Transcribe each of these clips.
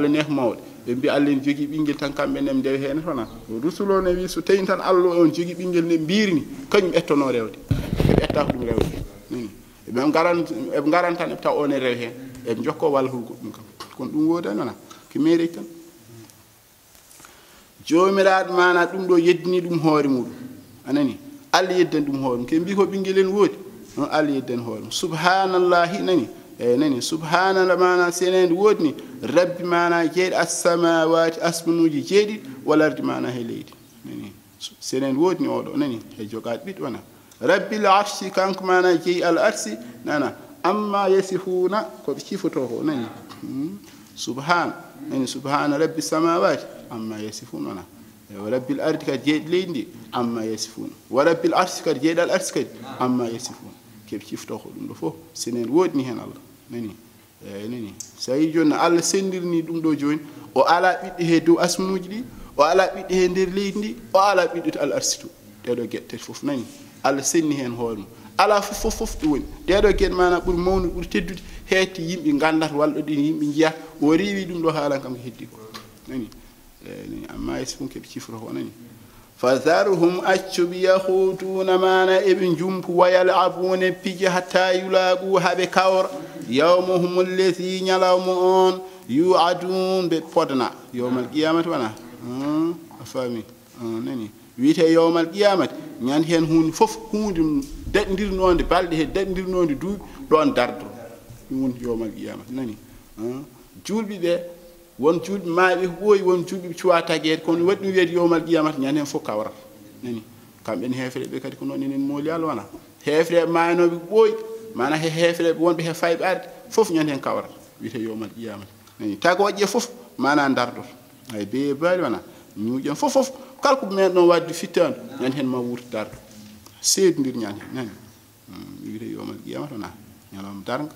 nek mawde be bi Allah en jogi bingel tan kambe nem dew hen tona rusulo ne wi so tayin tan Allah on jogi bingel ne birni kanyum ettono rewde be etta dum rewde be garan tan taw on rew hen e jokko wal hulgo dum kam kon dum wodani wana ki mere tan jomiraad mana dum do yeddini dum hoore mudum anani Allah yeddan dum hoore ke bi ko bingel en wodi non Allah yeddan hoore subhanallahi nani nani subhanallah mana senen wodni rabbi mana jeed as-samawati asmanuji jeedi walardi mana he leydi nani senen wodni odo nani e jogaat bit wana rabbil arshi kanko mana jeey al arshi nana amma yasifuna ko be cifoto ko nani subhan nani subhana rabbis samawati amma yasifuna wana wa rabbil ardi ka jeed leydi amma yasifuna wa rabbil arshi ka jeed al arshi ka amma yasifuna ke be cifoto ko dum do fo senen wodni hen Allah nani nani sayi joni Allah sendirni dum do joni o ala bidde he do asmunuji di o ala bidde he der leydi ndi o ala bidde al arsitu dedo gette fof nani Allah senni hen hoormo ala fof do woni dedo gen mana bur mawnu bur teddude hetti yimbe gandata waldo di yimbe jiya o riwi dum do haalan kam heddi ko nani nani amma isfun ke cifro ko nani فذرهم أشب يخوتون مانا ابن جنب ويلعبون بيج حتى يلاقوا هبكور يومهم الذي يلومون يوعدون بفضنا يوم القيامة وانا أفهمي نني ويته يوم القيامة ñan hen hun fof hunde daddirnonde balde he daddirnonde duubi don dardo hun yowmal qiyamah nani julbi be won julbi maabe boy won julbi cuwa tagede kono waddi wiede yowmal qiyamah ñan hen fof kawra nani kamben hefre be kadi ko non enen moli al wana hefre maynobe boy mana he hefre wonbe he faybe arde fof ñan hen kawra wiete yowmal qiyamah nani tagoje fof mana dardo ay be bali wana ñuujam fof kalko men non waddi fittande ñan hen ma wurti dardo seedendir ñan hen nani wiite yowmal qiyamah wana ñalom darga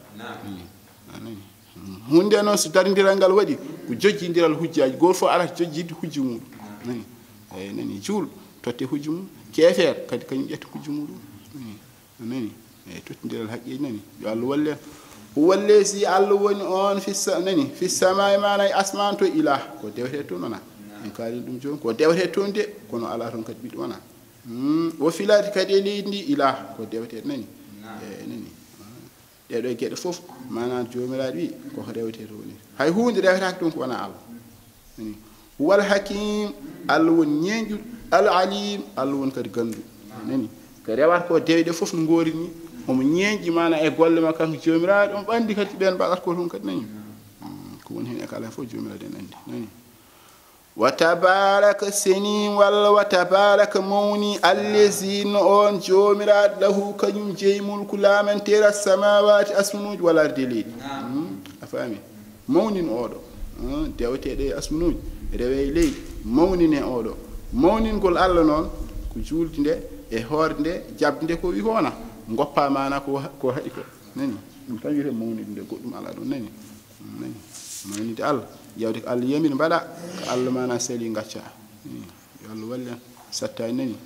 nani hunde non so darindiral ngal wadi ko jojjindiral hujjaaji gol fo ala jojjide hujji mum nani ay nani juul totte hujji mum kefer kadi kany ƴetta hujji mum nani ay tottindiral haqqi nani yo Allah walle wallesi Allah woni on fi nani fi samai manay asman to ilah ko dewte to nona en kaali dum jon ko dewte ton de kono ala ton kadi biddo wana wo filati kadi leydi ilah ko dewte nani nani dedo gede fof mana jomiraadi wi ko rewte to woni hay hunde rewta ton ko wana Allah nani wal hakim Allah won ñenjul al alim Allah won kadi gandu nani ko rewat ko dewde fof no ngorini omo ñenji mana e golle ma kanko jomiraadi on bandi kadi ben bagat ko ton kadi nani ko woni hen e kala fof jomiraadi nandi nani وتبارك سنين ولا وتبارك موني الذين أون جومرات له كنيم جيمول كلا من ترى السماوات أسمنوج ولا دليل أفهمي موني أورو دعوتي ده أسمنوج روي لي موني أورو موني كل الله نون كجول تنده إهور تنده جاب تنده كوي هونا غوبا مانا كو هيكو نني نتاجر موني تنده كودم على دون نني نني موني ده yawde ko Allah yamin bada ko Allah mana seli ngacca yo Allah wallen satta nani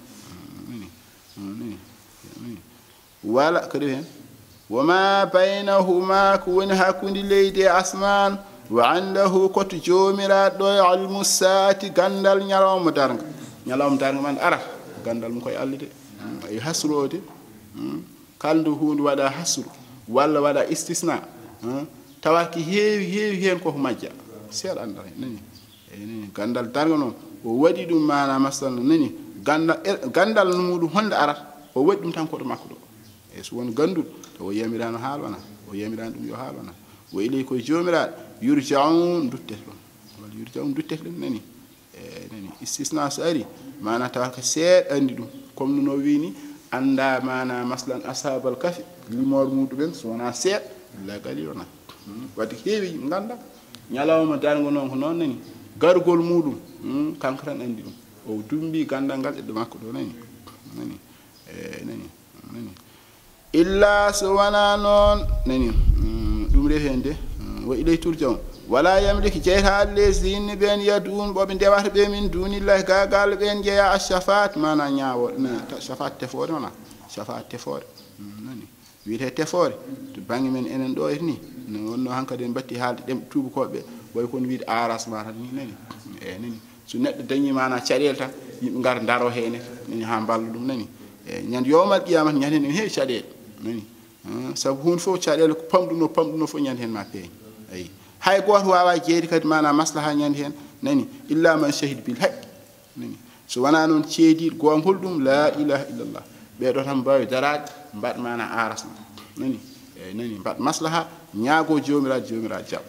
wala ko hen wama bainahuma kun hakundi leydi asman wa andahu kot jomira do ilmu saati gandal nyalawma darga man ara gandal mo koy Allah de ay hasrode kaldu hunde wada hasru walla wada istisna tawaki heewi hen ko majja sel andal nani nani gandal darga non o wadi dum mana masal nani gandal no mudum honde arat o wadi dum tan ko do makko do e so won gandul to o yamirano halwana o yamirano dum yo halwana o ilay ko jomiraad yurja'un duttet don wal yurja'un duttet nani nani istisna sari mana tawaka sed andi dum comme no wini anda mana maslan ashabal kafi limor mudum so wana sed la gali wana wadi heewi ganda nyalawma dargo non ko non nani gargol mudum kanko tan andi dum o dumbi gandal gal e makko do nani nani nani illa so wana non nani dum refende wa ilay turjam wala yamliki jeyta allazina ben yadun bobe dewata be min dunillahi gagal ben jeya ashafat mana nyaawo na shafat tefore wana shafat tefore nani wiite tefore to bangi men enen do ni no wonno hankade batti haalde dem tubu kobe way kon wiide aras ma tan ni nani nani so neɗɗo dañi mana caɗele tan yimɓe ngar daro hene nani ha ballo ɗum nani ñande yowmal qiyamata ñande hen heewi caɗele nani sabu hunde fof caɗele ko pamɗuno fof ñande hen ma peeñ ayi hay goto wawa jeeyde kadi mana maslaha ñande hen nani illa man shahid bil haqq nani so wona noon ceediɗo gongol ɗum la ilaha illallah ɓeɗo tan mbawi darade mbaɗ mana arasma nani nani mbaɗ maslaha ñaago jomiraɗo jaɓ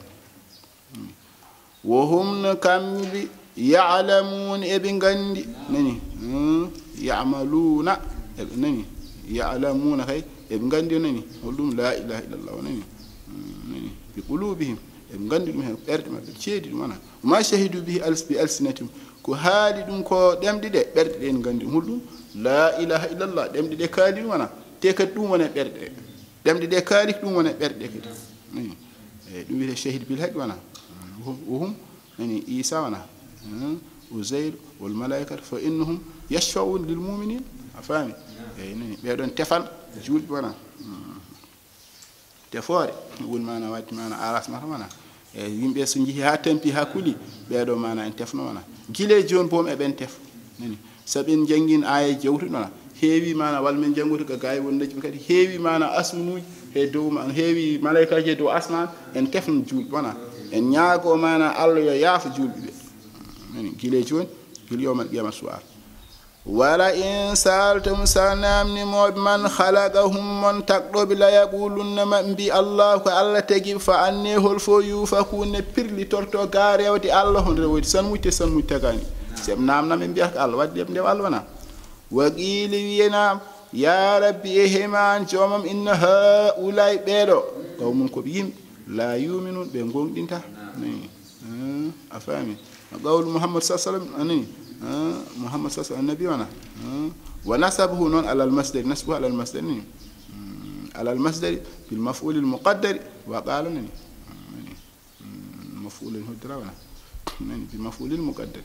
wo hum no kamɓe ya'lamun eɓe gandi nani yamaluna eɓe nani ya'lamuna kay eɓe gandi nani holɗum la ilaha illallah nani nani bi qulubihim eɓe gandi ɗum hen ɓerɗe maɓɓe ceedi ɗum wona ma shahidu bihi bi alsinatim ko haali ɗum ko ɗemɗe ɗe ɓerɗe ɗe ne gandi ɗum holɗum la ilaha illallah ɗemɗe ɗe kaali ɗum wona te kadi ɗum wone ɓerɗe ɗe ɗemɗe ɗe kaali ɗum wone ɓerɗe ɗe kadi nani ɗum wiyete shahid bil haqq wona wohum nani isa wona uzair wal malaikatu fa innahum yashfaun lil muminin a faami eyi nani ɓeɗon tefal julɓe wona tefoore woni mana wadde mana arasmata wona eyi yimɓe so jeehi ha tampi ha kuuli ɓeɗo mana en tefno wona guile joni boom eɓen tef nani saɓi en jangguin aya jewtuɗo wona heewi mana walla min janngude ko gawi won najmi kadi heewi mana asmanuji he dow heewi malaikaji e dow asman en tefno julɓe wona en ñaago mana Allah yo yaafo julɓe ɓe nani guile joni guila yowmal qiyamah suwar wala in saltum sanamnimoɓe man halaqahum mon takɗoɓe la yaqulunna ma mbi Allah ko Allah tagi fa anne hol fo yufakune pirli torto ga rewde Allah hon rewde sanmujte tagani seb namnam ɓe mbiyata ko Allah wadde ndew Allah wona وقيل وينا يا ربي إهمان جومم إن هؤلاء بيرو قوم كبيم لا يؤمنون بينقوم دينتا أفهمي قول محمد صلى الله عليه وسلم محمد صلى الله عليه وسلم النبي وانا ونسبه نون على المصدر نسبه على المصدر على المصدر بالمفعول المقدر وقال مفعول الهدرة وانا بالمفعول المقدر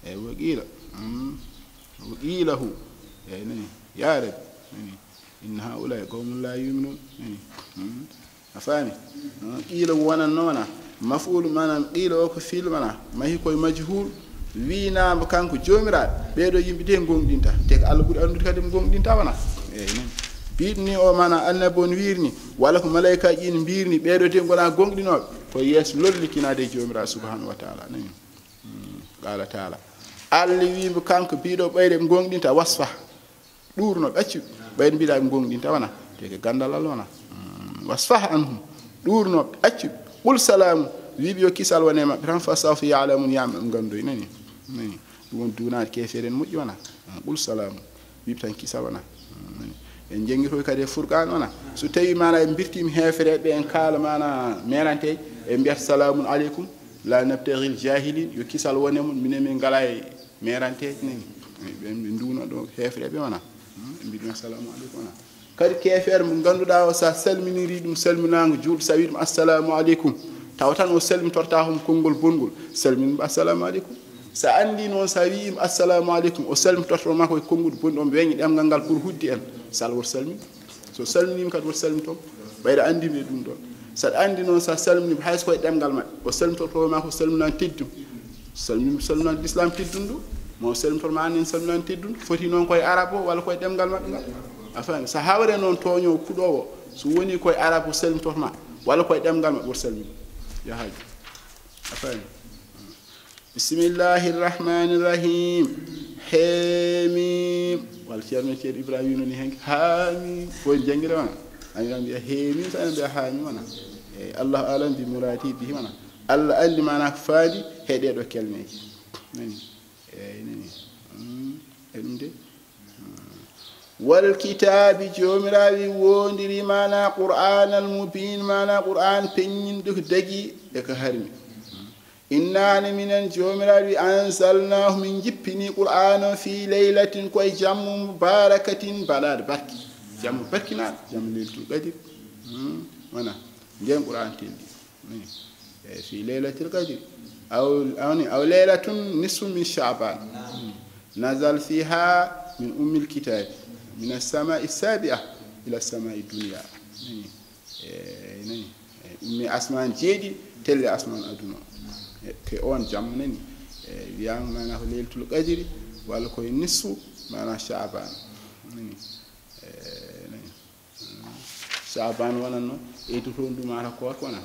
وقيله يعني يا رب إن هؤلاء قوم لا يؤمنون أفهمي قيل وانا نونا مفعول مانا قيل وكو فيل مانا ما هي كوي مجهول وينا بكانكو جوميرات بيدو يمبيتي غومدينتا تك الله بودي اندو كادي غومدينتا وانا بيدني او مانا annabon wirni wala ko malaika ji ni birni beedo te gona gongdinobe ko yes lolli kinade jomira subhanahu wa ta'ala nani qala ta'ala alli wimbe kanko biido bayde gongdinta wasfa durno dacci bayde biida gongdinta wana te ke gandal Allah wana wasfa anhum durno dacci qul salam wibi yo kisal wonema tan fa sawfa ya'lamun ya'lam gandoy nani nani won dunaat keferen mujji wana qul salam wibi tan kisal wana en jengito kadi furqan wana so tawi mana en birtimi heferebe en kala mana merante e mbiyat salamun alaykum la nabtaghil jahilin yo kisal wonema minemi ngala e merante ni be nduno do hefrebe wana mbidum assalamu alaykum wana kadi kefer mo ganduda o sa salminiri dum salminango juul sawidum assalamu alaykum tawtan o salmi torta hum kongol bongol salmin assalamu alaykum sa andi non sa wiim assalamu alaykum o salmi torto mako kongol bondom weñi demgal ngal pour huddi en salwor salmi so salminim kadi wor salmi to bayda andi me dum don sa andi non sa salmini hayso koy demgal ma o salmi torto mako salminan teddum salminan l'islam teddundu mo salmi torma anen salminan teddundu foti non koy arabo wala koy demgal mabbe ngal afan sa hawre non toño kudowo so woni koy arabo salmi torma wala koy demgal mabbe wor salmi ya haji afan bismillahir rahmanir rahim hamim wal ceerno ceerno ibrahima ni hen hamim fo jangira wana ani lambi hamim sa lambi hamim wana e allah alam bi murati bihi wana allah andi mana faadi heede do kelmeji nani e nani edumde wal kitabi jomirawi wondiri mana qur'an al mubin mana qur'an penyindo ko dagi e ko harmi innani minen jomirawi ansalnahu min jippini qur'ana fi laylatin koy jammu mubarakatin balad barki jammu barkina jammu leltu qadir wana ngem qur'an telli fi laylatil qadr aw laylatun nisfu min sha'ban nazal fiha min ummil kitab min as-sama'i as-sabi'ah ila as-sama'i ad-dunya ummi asman jeedi telle asman aduna ke on jam nani wi'ama mana ko leylatul qadri walla koye nisfu mana chaban nani nani chaban wonanno eydutoon ɗumata ko wona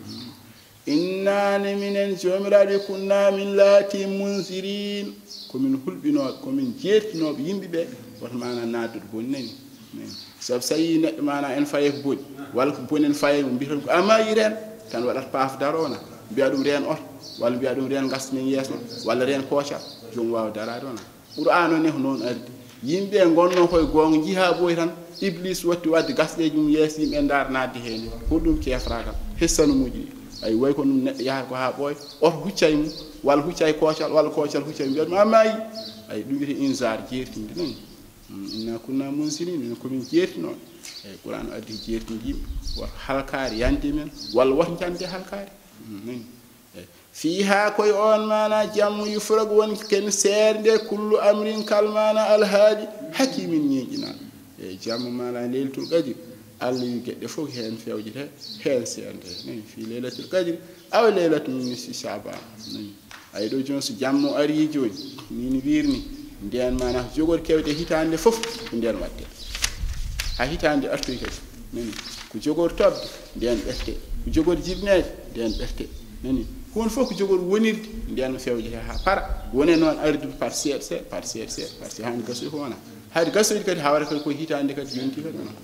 innani minen jomiraɓe kunna min laati munzirin komin hulɓinoɓe komin jeertinoɓe yimɓeɓe woto mana naddude boni nani sabu so yi neɗɗo mana en faye ko boni walla ko boni en faye mbiyaton ko amayi ren tan waɗat paaf darona mbiya ɗum ren oto walla mbiya ɗum ren gasmen yeesno walla ren koocal jomum wawa darade ona qur'an o ne ko noon ardi yimɓe gonno koye gonga jiha ɓooy tan iblis watti wadde gasɗeji mum yeeso yimɓe dar nadde hen ko ɗum kefra kam hessano muji ay way ko ɗum neɗɗo yahata ko ha ɓooy oto huccay mum walla huccay koocal walla koocal huccay mbiya ɗum amayi ay ɗum wiyete insar jeertinde nani inna kunna munsirin min komin jeertinoɓe eyi qur'an addi jeertinde yimɓe woto halkare yande men walla woto jande halkare nani eyi fiha koye on mana jammu yufragu woni ken seerde kullu amrin kalmana alhaali hakimin ñeeƴinaɗo eyi jammu mana leylatul qadri allah wi gueɗɗe fof hen fewjete hen seerde nani fi leylatul qadri awa leylatul nisfi chaban nani ayi ɗo joni so jammu ari joni min wirni nden mana jogor kewde hitande fof ko nden watte ha hitande artoy kadi nani ko jogor tobde nden ɓerte ko jogor jibnede nden ɓerte nani hunde fof ko jogor wonirde nden fewjete ha para wone noon ardude par seeɗa seeɗa par seeɗa seeɗa par ce hande gasoy ko wona hayde gasoyde kadi hawara kadi koye hitande kadi yonti kadi wona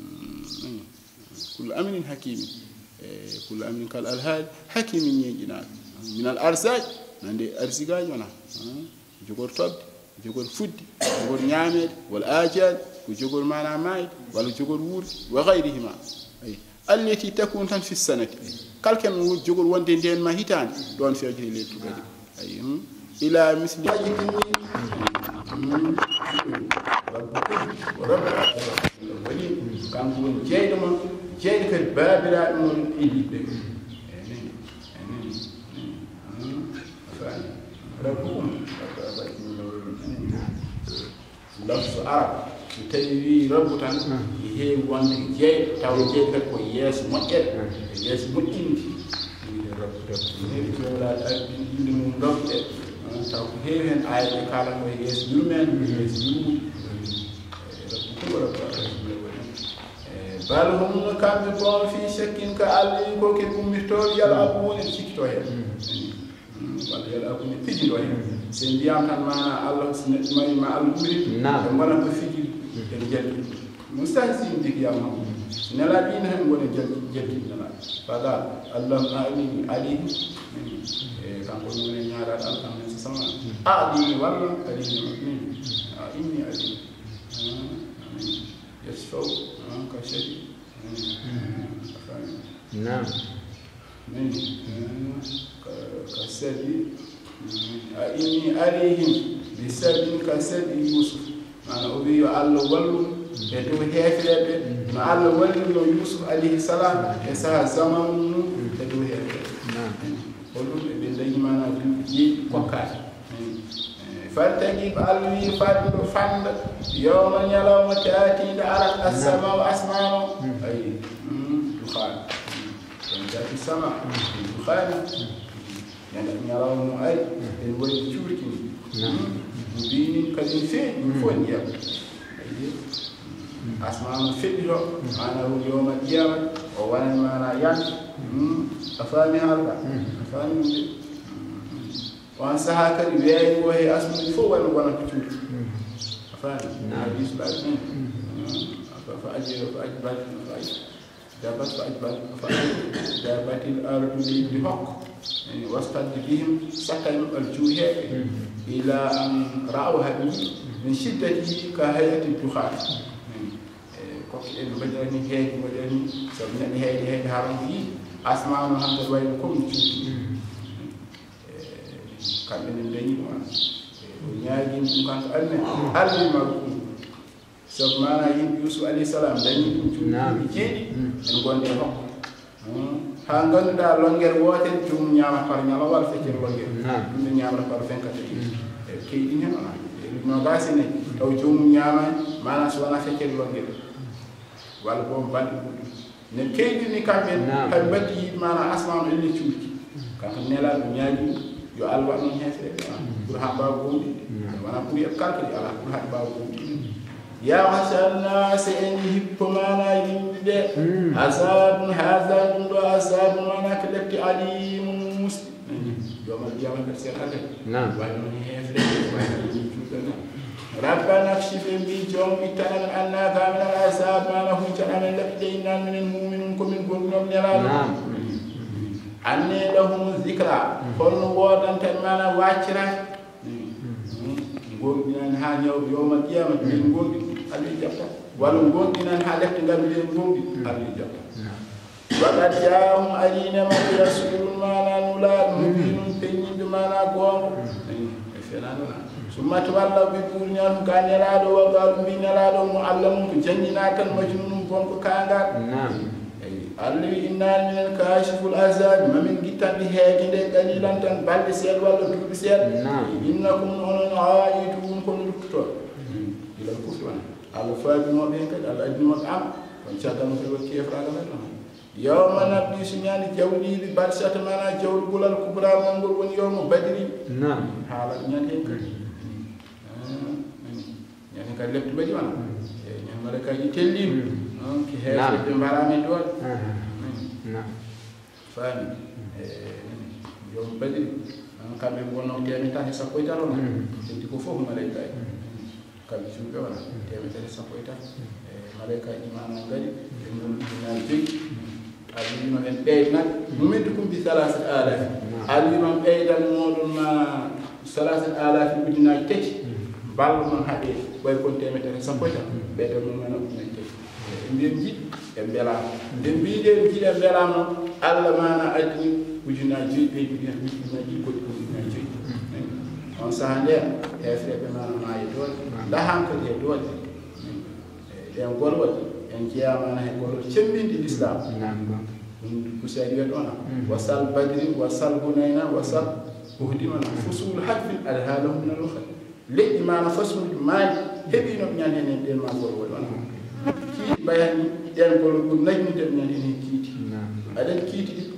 kullu amrin hakimin kullu amrin kal alhaali hakimin ñeeƴinaɗo minal arsaj nande arsigaji wona jogor tobde jogor fudde jogor ñaamede walla ajaade ko jogor mana maayde walla jogor wuurde wa gayrihima ayi alleti takun tan fi sanati kala ken jogor wonde nden ma hitande ɗon fewjete leylatul qadri ayi ila misli woni kanko woni jeyɗo mon jeyɗo kadi baabiraɗo mon e yiɗɓe rabbukum lafsu arab so tawi wi rabbu tan heewi wonde jeyɗo taw jeyɗo kadi ko yeeso moƴƴere e yeeso moƴƴinde wiide rabbu heewi jomiraɗo ardi inde mum rabbu e taw ko heewi hen ayɓe kala ko yeeso yurmen yeeso yurmum rabbukum rabbu bal hum kamɓe bon fi shakkin ka allah ko kadi ummirtoɓe yala abu woni sikkito hen walla yala abu ne pijiɗo hen sen mbiyam tan mana allah so neɗɗo mari ma allah ɓuri ɓe gona ko fijiri ene jalli mustahsin jigiyama so nelaɗo ina hen gona jalliɗi nelaɗo fagal allah alihim e kanko ɗum woni ñaaraɗo allah men so sama alimi walla alimi inni alim yasfaw ka shadi نعم كسبي إني عليهم بسبب كسبي يوسف أنا أبي الله ولو يدو هيفرد ما الله ولو يوسف عليه السلام يسها زمان يدو هيفرد ولو بالله ما نجي وكاد فالتجيب الله فاد فند يوم يلوم تأتي على السماء وأسمان أي دخان تأتي السماء دخان يعني يلوم أي الوجه تشوكين مبين كذي فين فين يا أسمان فيديو أنا يوم القيامة وأنا ما أنا يعني أفهمي هذا أفهمي وانساها كذي وياي وهي أسمع فوق وأنا كتير أفهم حديث بعدين فأجر فأجبر دابت فأجبر دابت الأرض بحق يعني واستد بهم سكن الجوع إلى أن رأوها من شدته كهيئة الدخان كوكي بدرني هيك بدرني سبنا هيك هارون أسمع من هذا ويلكم تشوفي kamɓe ne dañi ɗum an o ñaagin ɗum kanko alnima ɗum sabu mana yimɓe yusuf alayhi salam dañi ɗum cuuɗi jeeɗi en gonde hokko ha ngannduɗa longere wotere jomum ñama par ñalawma walla feccere longere ɗum ɓe ñamata par 24 e keyɗin hen ona no gasine taw jomum ñamani mana so wona feccere longere walla bo balɗe ɗuɗɗum ne keyɗini kamɓe hay mbaddi yiɗ mana asmanu elle cuuɗi kanko nela ɗum ñaaji yo Allah waɗ noon hefre pour ha mbawa gomɗinde wona pour yet kalkali ala pour haɗi mbawa gomɗinde yahsa se en hippo mana yimɓe ɓe asabun hasa ɗum ɗo asabun mana ko lepti alimun muslim yomal jama kadi sen ade way noon hefre way cuuɗana rabbana kshif bi joom ittanan annaka min al asab mana huncana men lepti ɗe innan minen muminun komin gonɗunom nelaɗo anne lahum zicra holno wodanten mana wacciraki gonɗinan ha ñawɗo yowmal qiyama min gonɗi ali jaɓta walla gonɗinan ha lefte ngal mbiɗen gonɗi ali jaɓta waqad jaahum arinema rasulun mana nulaɗo mubinum peññinde mana gongo e fenanona summati walla ɓe ɓurñan ka nelaɗo wagaɗo mbi nelaɗo mo allah mum ko janñina tan majnunum gonko kangal Allah innani minen kashiful azab mamin gittanɓe heege nde qalilan tan balɗe seeɗa walla duuɓi seeɗa innakum onon aayituhum kono luttotoɓe ilal kufri wona Allah faabinoɓe hen kadi Allah addinoɓe am on caggal no fewa kefraga men ɗon yawma nabdi so ñaani jawɗiɗi barsata mana jawɗi gulal kubra mongol woni yawma badiri haala ñande hen kadi ñande kadi lepti baɗi wona e ñan malakaji tellima ki heewɓe mbarami doole faami yom badiri kamɓe gonno temetati sappo e tati ona heddi ko fof malayka e kamɓe suuɓe wona temetati sappo e tati malaykaji mana ngari ɓe gonɗuɗinani joyi alwino hen ɓeydnat mumiddukum bi salasat alafi alwino ɓeydan moɗon ma salasat alafi ujunnaji tati ballo noon haɓe way kon temetati sappo e tati ɓeydan noon mana ujunnaji tati nden jiɗi e mbelama nden mbiɗen jiɗi e mbelama Allah mana addini ujunnaji joyi ɓeydi hen ujunnaji goɗɗi ujunnaji joyi on saaha nden hefreɓe mana ma e doole dahankadi e doole ɗen golwol en jeeyamana he golwol cembinde l'islam ɗum kusadi wiyat ona wasal badrin wasal hunayna wasal uhdimana fusul hadfin alhaalahu min al-ukhra leƴƴi mana fasuji maaji heeɓinoɓe ñande hen en ɗen ma golwol ona kiiti bayani ɗen golol ɗum najmide ɓe ñande hen kiiti aɗen kiiti ɗi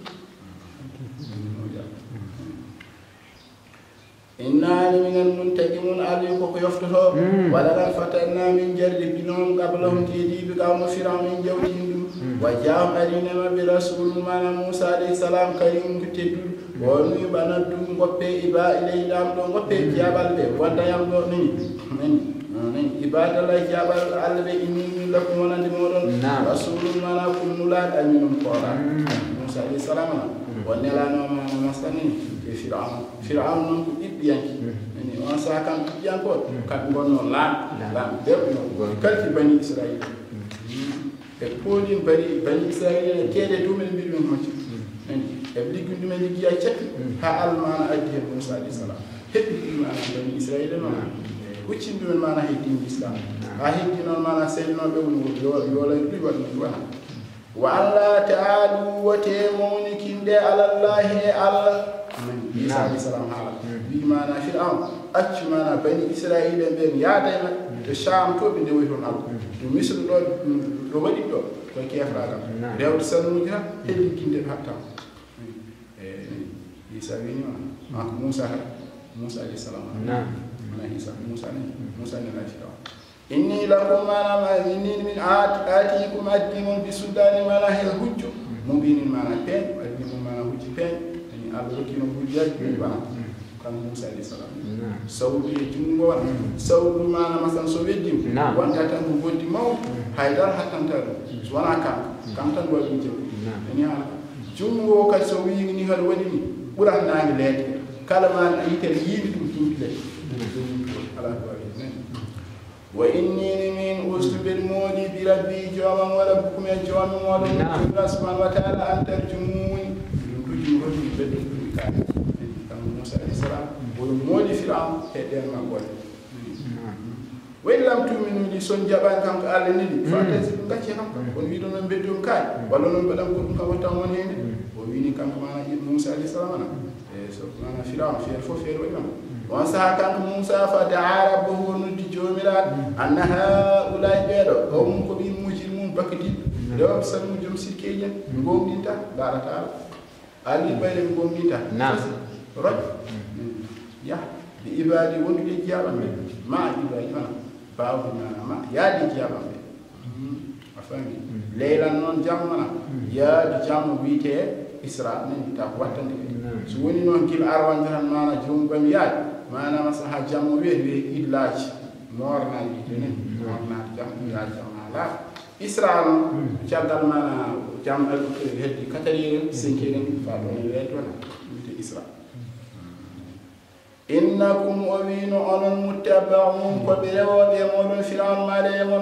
innani minen muntaqimun ali koko yoftoto walalan fatanna min jardi binom qablahum tiidiɓe kawmo firan min jawdi ɗum wa jaam arinema bi rasul mana moussa alayhi salam karim ko tedduɗo wonui ɓanaddu goppe iba iley ɗam ɗo goppe jaɓal ɓe waddayam ɗo nani ibadallah jaɓal allah ɓe inni min lakum wonande moɗon rasulum mana kunnulaɗo aminum koora moussa alayhi salam na o nelanoma mastanini e firaun noon ko ɓiɓɓiyanki ani on saha kam ɓiɓɓiyankoɓe kamɓe gonno laaɓe derɗo kalki bani israil e poolin bani israil e keeɗe dumen mbiɗ men macci ani eɓe liggi ɗumen liggiya cakki ha allah mana addi hen moussa alayhi salam heɓɓi ɗum mana bani israil noon huccin ɗumen mana he dine l'islam ha heddi noon mana seydinoɓe woni yoolay ɗuɗi waɗni wana wa allah taalu wote mawnikinde alallahi e allah isa alayhi salam haala wi mana firaun acci mana bani israil en ɓen yaada e maɓɓe to cham to ɓe ndewoy toon allah to misre ɗo ɗo waɗi ɗo koye kefragal rewde salmuji tan helligginde ɗo hatta isa winima ko moussa alayhi salam mana isa moussa nena firaun inni lakum mana inni min aatikum addimon bi suddani mana he hujjo mubinin mana pen addimon mana hujji pen ani Allah rokkino hujjaji ɓe wana kam moussa alayhi salam sawdu e junngo wona sawdu mana masan so weddima wonta tan ko goddi mawɗo haydara hattanta ɗum so wona kam tan waɗi jawdi ani ala junngo kadi so wini haɗa waɗi ni ɓuratnami leede kala ma yitere yiiɓi ɗum tumti leede ala ko wawi wa inni min ustubel moodi bi rabbi joomam wala bukumen joomi moɗon Allah subhanahu wa ta'ala an tarjumuni ɗum ɗuji hoti ɓedɗo ɗuɗi kaari kam moussa alayhi salam oɗo moodi firaun e ɗen ma golle wa in lam tuminu li son jaɓani kam ko Allah nini fatasi ɗum gacce kam on wi ɗon noon beddum kaari walla noon mbaɗan ko ɗum kam wattan won hende o wini kanko mana moussa alayhi salam ana e so mana firaun feere fof feere waɗi mana on saha kanko moussa fa daa rabbahu o noddi joomiraɗo anna haulay ɓeeɗo o mum ko ɓi mujir mum bakkadiɓe rewɓe salmu joom sirkeji en gonɗinta darata ala ali bayre gomnita roj ya bi ibadi wondude jiyabam ma ibadi ma bawde ma yaadi jiyabam afami leylan non jammana yaadi jammu wiite isra nen ta wattande so woni non gil arwan tan mana jomgam yaadi mana masaha jammu we illaji morna wiite nen morna jammu yaadi jamma la isra non ciagal mana jam heddi 4 5 fa do ne weto na wiite isra innakum waminu onon muttaba'un ko be rewobe modon filan male mon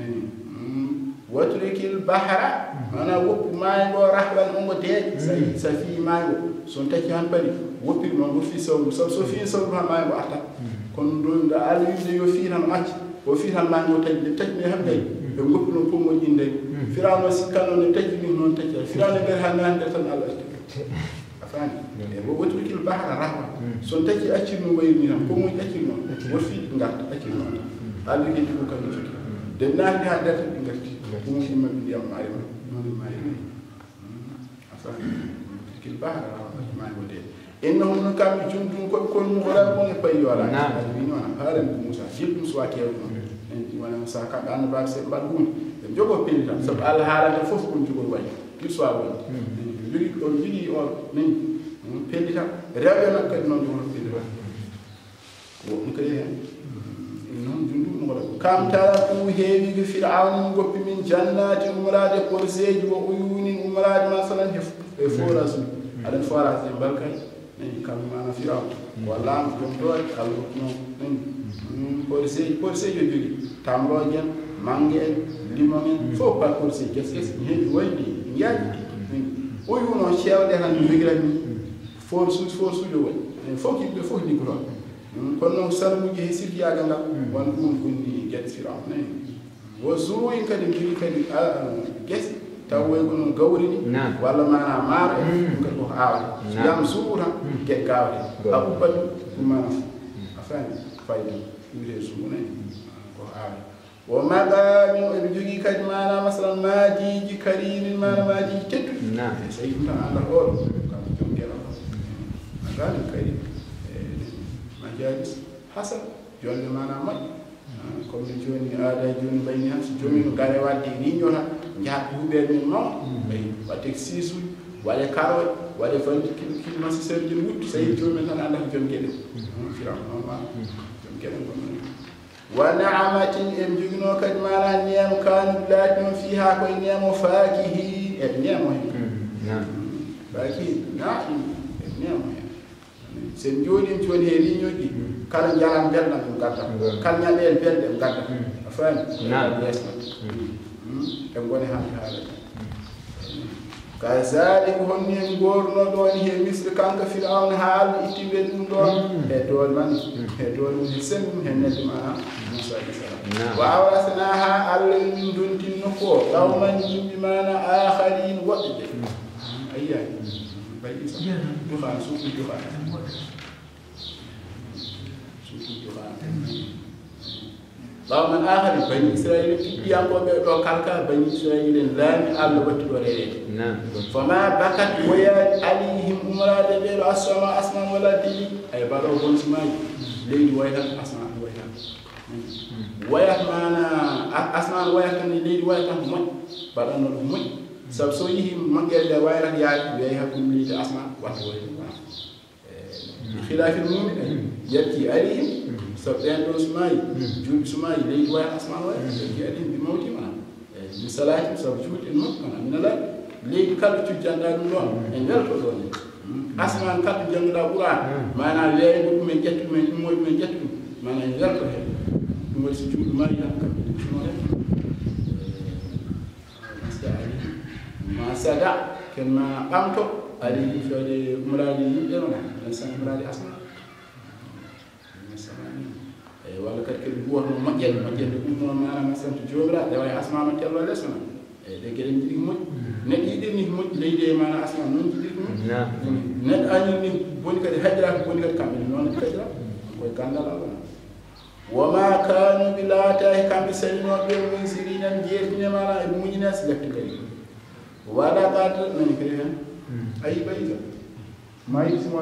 watrikil bahra mana woppi maaygo rahban ongo deeji sa fi maaygo son taki han bari woppi non woppi so fi so ma maaygo atta kon do da ali yinde yo fi tan acci o fi tan maaygo taki me hambe be woppi non pomo inde firano sikano ne taki ni non taki firano ber han hande tan Allah afani e watrikil bahra rahban son taki acci no wayni tan pomo acci non woppi ngat acci non ali ke ko kan fiki de naati hande tan ngati ko mo bi am mari non mari afani kil bahra ma wode innahum kam jundum ko kon mo wala ko ne payo ala ni non haram musa jibbu swati yaw en wala musa ka dan ba se badgun dem jogo pin tan sab al halata fof ko jogo way kil swa way jigi o nen pendita rewbe nak kadi non jogo pendita wo ko non jundum wala kam tara fu heewi bi fir'aun goppi min jannati umrade qorseji wa uyunin umrade masalan e foras ala foras e barkay en kam mana fir'aun wala dum do al no en qorseji jogi tamrojen mangen limonen fo pa qorseji kes heewi waydi yaji uyuno chewde tan migrami force do way en fo ki be fo ni gro kono sarmuji sirkiyaga ngal won ɗum konni gueɗe firaw nayi wo zuruyin kadi mbiri kadi guese taw way kono gawri ni walla mana maaro ɗum kadi koko aawde yam zuru tan gueɗe gawde a ubbat ɗum mana a fami fayde wiite zuru nayi koko aawde wo magamin oɓe jogui kadi mana masalan majiji karimin mana majiji tedduɗi so yi ɗum tan andal oɗo kam jom gueɗal magamin karim jalis hasan jonde mana maj comme joni aada joni bayni han joni no gare wadde riñota jaat hubbe men non bay wadde sisu wala karo wala fanti kil masi serjin wuttu say joni tan anda jom gede firam non ma jom gede wa na'amatin em jugno kadi mana niyam kan biladun fiha ko niyamo fakihi e niyamo fakihi na'im e niyamo sen joni he riñoji kala jalan belɗam ɗum gadda kala ñaɓel belɗe ɗum gadda a faami yesna e goni hande haala ka zalik honni en gorno ɗon he misre kanka fir'aun ha Allah ittiɓe ɗum ɗon e dol man e dol mum sennum he nedde ma Musa alayhi salam wa awrasnaha Allah min dontinno ko qawman yimɓe mana akharin woɓɓe ayya bay isa duhan suufi duhan qawman akharin bani israil kiɗɗiyankoɓe ɗo kalka bani israil en laami Allah watti ɗo rerede fama bakat woyat alayhim umrade ɓe ɗo asman wala dili ay baɗo bonsimaji leydi waytan asman waytan wayat mana asman wayat tan leydi waytan ko moƴƴi baɗanno ɗum moƴƴi sabu so yihi moƴƴere nde wayrat yaade weyi hakkude leydi asman watta waytan khilafil mu'min yabki alayhim so ɓen ɗon sumayi juuɗi sumayi leydi wayat asman wayat yabki alayhim bi mawti mana mi salati sabu juuɗi en moƴƴi mana mina laaɓi leydi kala cujjanɗa ɗum ɗon en welto ɗon asman kala jannguɗa Qur'an mana weeygo ɗum en ƴettu ɗum en ɗummoy ɗum en ƴettu ɗum mana en welto hen ɗum waɗi so juuɗi mari tan kamɓe ɗumtunoɗen ma sada ken ma ɓamto alayhi fewde umrade yimɓe noon en san umrade asman eyi walla kadi kadi wootno moƴƴere ɗum noon manama santo jomiraɗo ɗe way asmama tello less noon eyi ɗe gueɗe jiɗi ko moƴƴi neɗɗo yiɗiri ni ko moƴƴi leydi e mana asman noon jiɗiri ko moƴƴi neɗɗo añir ni boni kadi haƴira ko boni kadi kamɓe noon kadira koye gandal Allah wama kanu ɓe laatahi kamɓe salinoɓe munsirinan jeertine mana e muñina si lefte kadi wala gadata nani kadi hen أي بيجا ما يسمع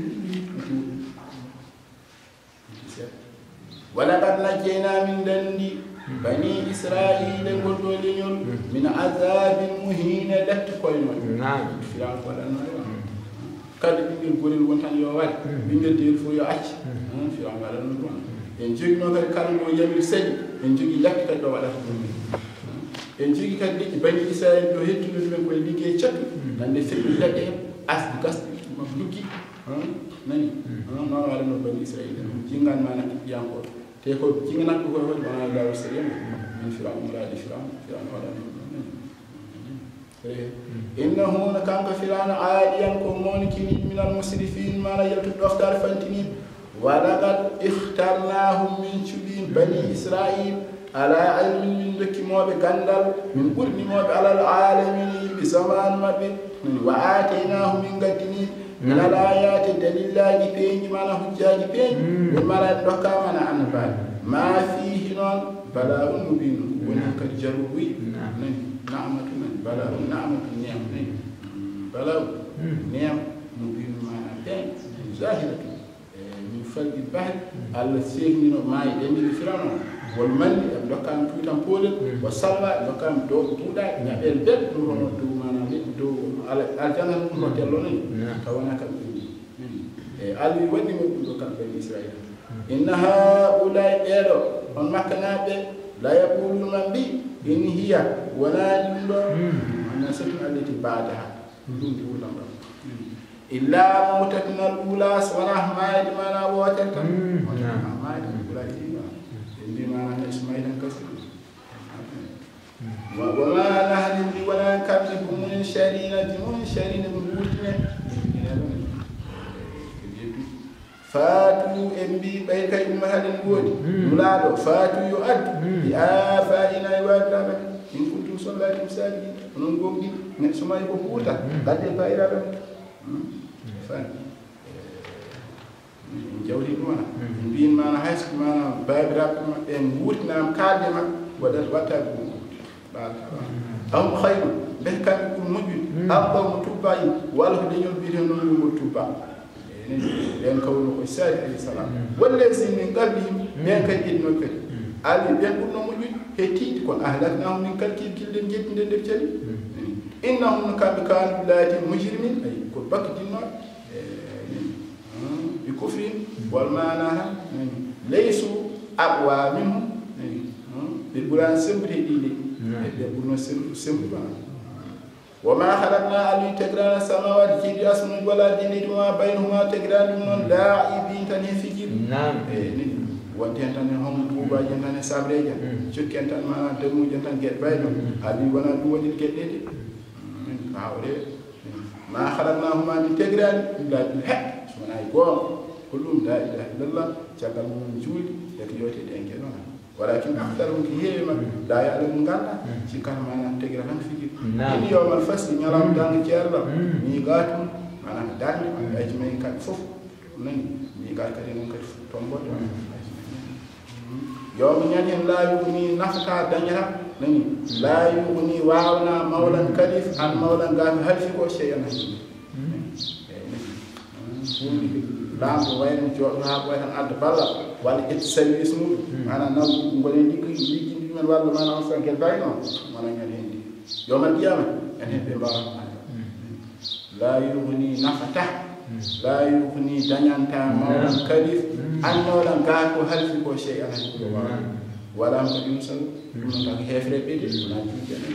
ولقد نجينا من دندي بني إسرائيل قدولين من عذاب مهين لك كوينون نعم فرعون ولا نوي كاد بينجل غوريل وونتان يو وال بينجل دير فو يو اعي فرعون ولا نوي en jogi no kadi kala mo yamir sadi en jogi lakki kadi do wala en jogi kadi lekki bani Israël do hettuno dum ko liggey ciatu nande febbi ladde asdi gasdi duggi nani non wala no bani Israël jingan mana yanko te ko jingan ko ko wala la sallam min fir'aun wala fir'aun wala إنه نكان كفران عاديا كمونكين من المسرفين ما لا يلتو أفكار فانتنين ولقد اخترناهم من شبين بني إسرائيل على علم من ذك موب كندل من قرن موب على العالمين بزمان مبين وآتيناهم من قدني من الآيات دليل الله بين ما نهجاج بين وما لا يدركا من عن بعد ما فيه نون بلاء مبين ونك الجروي نعمة بلاء نعمة نعم بلاء نعم مبين معنا بين ظاهرة من فرق البحر على السير من ما يدمر فرعون والمن لكان تويتام بولد وسلوى لكان دو تودا يا البيت نورو دو معنا دو على الجنة نورو تلوني كوانا كان علي ودي مدو كان بني إسرائيل إن هؤلاء إيرو on makanaɓe la yaquluna bi in hiya wala ɗumɗo ana satun allati badaha ɗum ɗi wulam ɗam illa mutatna al ula wala mayde mana wotere tan mayde ula ɗiɗa en mbimana ismaila kasi wama nahni bi wala kadribu min sharinati min sharina ɗum wurtine فاتوا امبي باي كاي مهادن غودي مولادو فاتوا يؤد بآفائنا يوادنا ان كنتم صلاه مساجد ونون غوغي من سماي كو بوتا غادي بايرا فان جawdi dum mbin mana haysko mana babirab en wurtinam kalde ma wadat watta dum am khayru be kam ko mujju abba mutubai wala ko dañol biite non mo tuba en kawno ko sari alayhi salam wallazi min qablihim men kay idno kay ali ben burno mo wi he tiidi ko ahlaknahum min kalkil kilden jettinde der celi innahum kan bilati mujrimin ay ko bakdinno bi kufrin wal manaha laysu aqwa minhum bi buran sembre dide be burno sembre ba وما خلقنا أن تجران السماوات جيد أسمن ولا جنيد وما بينهما تجران من لاعبين تنفجر نعم وانتين تنهم بوبا جنتان سابريجا شكين تن ما دمو جنتان جيد بايدو أبي ولا دو وجد جيد نيدي ما خلقناهما من تجران إلا بالحق سمنا يقوم كلهم لا إله إلا الله جعل من جول يكيوتي دينكينونا ولكن أكثرهم كهيما لا يعلمون قالنا شكان معنا تجران فجر إن يوم الفصل نرام دان كيرلا ميقاتهم معنا دان أجمعين كان فوف ميقات كدين كان تومبوت يوم ينين لا يغني نفقا دنيا لا يغني واونا مولا كلف عن مولا قال هل فيكو شيئا lam ko wayno jooɗo ha ko tan adda balla walla ƴetti service mum mana naw ngoni liggi men walla mana on sankel bayno mana ngal hendi yomal qiyama en hebbe mbawa la yughni nafata la yughni dañanta mawlan kalif an mawlan ga ko halfi ko shay an ko wala ko dum sal dum tak hefre be de na juuɗe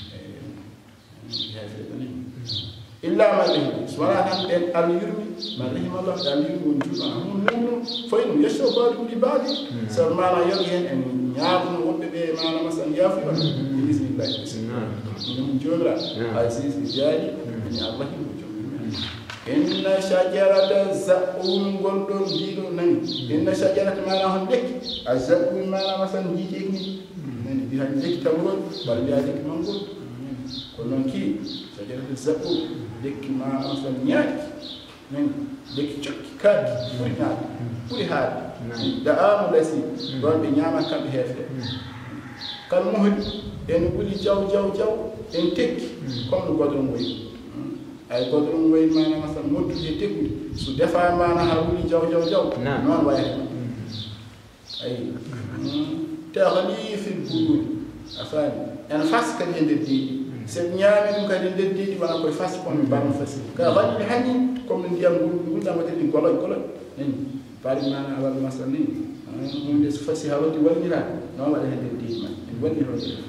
hefre be إلا ما له سواء كان اليرمي ما له ما الله اليرمي ونجوم هم منهم فين يشوف بعض لبعض سرمانا يرجعن أن يعبون وببي ما مثلا يافي بإذن الله من جملة عزيز الجاري من الله إن شجرة الزقوم قلتم دينو نني إن شجرة ما لهم لك الزقوم ما لهم مثلا يجيكني نني بهذا لك تقول بل بهذا منقول كلهم كي شجرة الزقوم lekki ma asal nyaaki men lekki cokki kaadi ɓuri naade ɓuri haade da amu lasi ɗon ɓe ñaama kamɓe heefde kala mohdi en ɓuri jaw en tekki comme no godon woyi ay goɗɗo ɗum wayi mana masal modduje tekkude so defa mana ha wuli jaw noon wayata ay tahlifil buluudi a faami en fas kadi e nder deeɗi sen ñaami ɗum kadi e nder deeɗi wona koye fas kono mbarno fas ka waɗi hanni comme no ndiyam gulɗam waɗi ɗi goloy nani paari mana awal masal ni hunde so fasi ha waɗi walñirade noon waɗa e nder deeɗi man en walliroɗe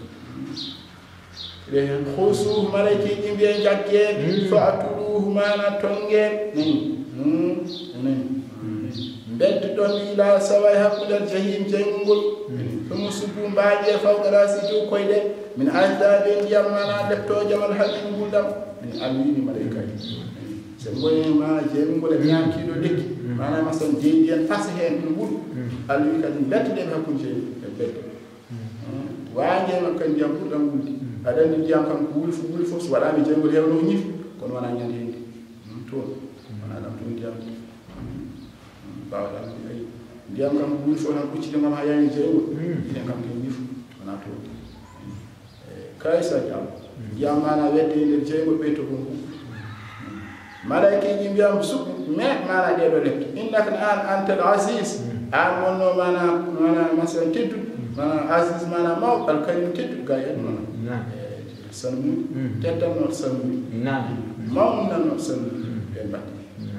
khusuhu malaikeji mbiye jaggeɓe fa atuluhu mana tongueɓe nani beddoɗon ila saway hakkudal jahim jayngol ɗum subu mbaƴe fawqa rasi dow koyɗe min azdaɓe ndiyam mana leptojamal hamin guldam min alwini malaikaji so goyi ma jeymgol e ñamkiɗo lekki mana masan jeydi en fasa hen ɗum ɓuuri alwi kadi bettoɗeɓe hakkude jeydi e beddo wañema kadi ndiyam ɓurɗam wulde aɗa andi ndiyam kam ko wuli fof so waɗami jeygol hewno ñifi kono wona ñande hende toon wona ɗam toon ndiyam bawɗam ayi ndiyam kam ko wuli fof tan ɓuccide ngam ha yani jeygol inen kam ken ñifu wona toon kaysa jam ndiyam mana wedde e nder jeygol ɓeyto kon hu malaikeji mbiyam suɓɓi mais mana ɗeɗo lepto innaka an antal asis an wonno mana masalan tedduɗo mana asis mana mawɗo alkarim tedduɗo ga en noon salmude teddannoɗo salmude mawnannoɗo salmude ɓe mbaɗi